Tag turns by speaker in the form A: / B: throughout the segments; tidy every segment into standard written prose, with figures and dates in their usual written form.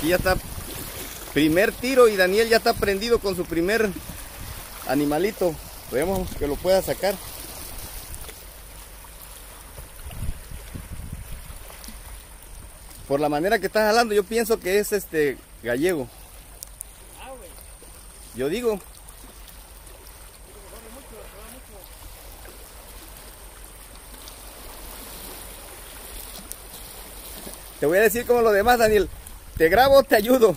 A: Aquí ya está. Primer tiro y Daniel ya está prendido con su primer animalito. Veamos que lo pueda sacar. Por la manera que está jalando, yo pienso que es gallego. Yo digo. Te voy a decir como lo demás, Daniel. ¿Te grabo o te ayudo?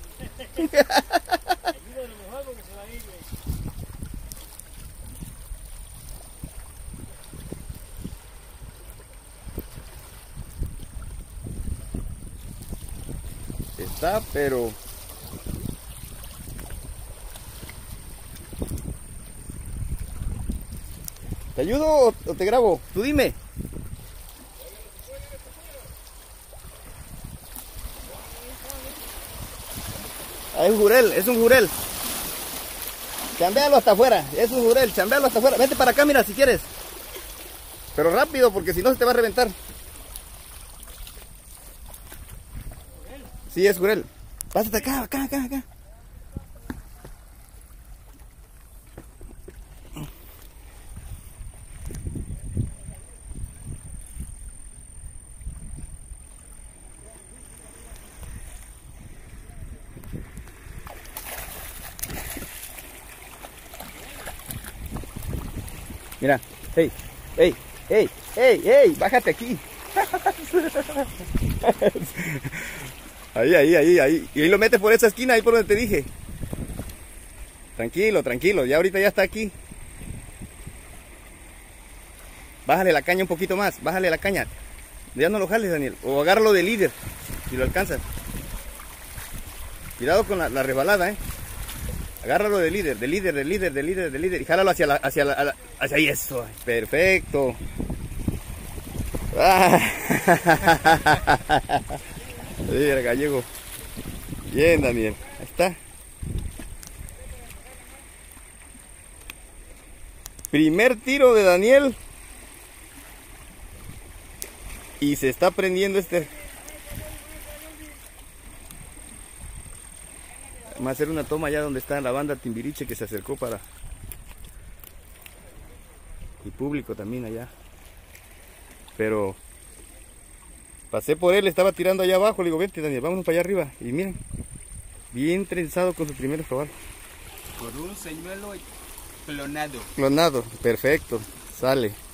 A: Está, pero... ¿Te ayudo o te grabo? Tú dime. Es un jurel, es un jurel. Chambealo hasta afuera, es un jurel, chambealo hasta afuera. Vete para acá, mira, si quieres. Pero rápido, porque si no se te va a reventar. Sí, es jurel. Pásate acá, acá. Mira, hey, bájate aquí. Ahí. Y ahí lo metes por esa esquina, ahí por donde te dije. Tranquilo, ya ahorita ya está aquí. Bájale la caña un poquito más, bájale la caña. Ya no lo jales, Daniel, o agárralo de líder, si lo alcanzas. Cuidado con la resbalada, Agárralo de líder, y jálalo hacia ahí, eso, perfecto. Mira, gallego. Bien, Daniel, ahí está. Primer tiro de Daniel. Y se está prendiendo Vamos a hacer una toma allá donde está la banda Timbiriche que se acercó para el público también allá. Pero pasé por él, estaba tirando allá abajo, le digo, vente Daniel, vámonos para allá arriba. Y miren, bien trenzado con su primer cabal.
B: Por un señuelo clonado.
A: Clonado, perfecto, sale.